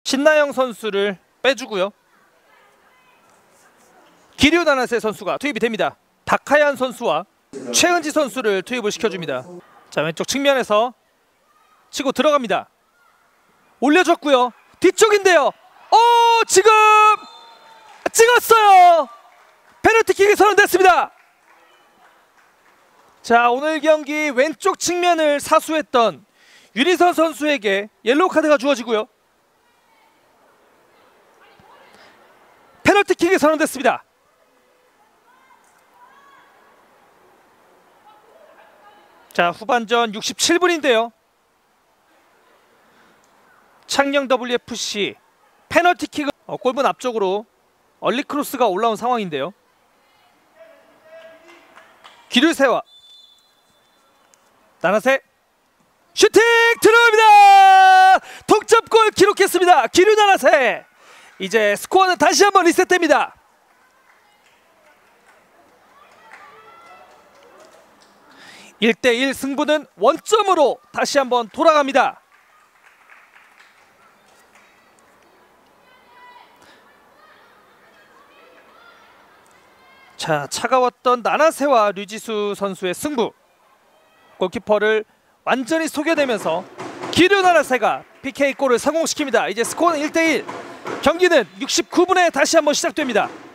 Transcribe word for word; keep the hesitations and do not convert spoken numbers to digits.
신나영 선수를 빼주고요. 기류 나나세 선수가 투입이 됩니다. 박하얀 선수와 최은지 선수를 투입을 시켜줍니다. 자, 왼쪽 측면에서 치고 들어갑니다. 올려줬고요. 뒤쪽인데요. 오, 지금 찍었어요. 페널티킥이 선언됐습니다. 자, 오늘 경기 왼쪽 측면을 사수했던 윤희선 선수에게 옐로우 카드가 주어지고요. 페널티킥이 선언됐습니다. 자, 후반전 육십칠 분인데요. 창녕 더블유에프씨 페널티킥을 어, 골문 앞쪽으로 얼리 크로스가 올라온 상황인데요. 기류세와 나나세 슈팅 들어갑니다. 동점골 기록했습니다. 기류 나나세. 이제 스코어는 다시 한번 리셋됩니다. 일 대 일 승부는 원점으로 다시 한번 돌아갑니다. 자, 차가웠던 나나세와 류지수 선수의 승부. 골키퍼를 완전히 속여내면서 기류 나나세가 피케이 골을 성공시킵니다. 이제 스코어는 일 대 일. 경기는 육십구 분에 다시 한번 시작됩니다.